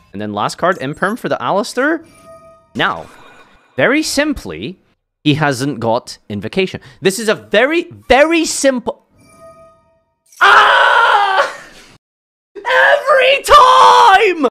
And then last card, Imperm for the Alistair. Now, very simply, he hasn't got Invocation. This is a very, very simple... Ah!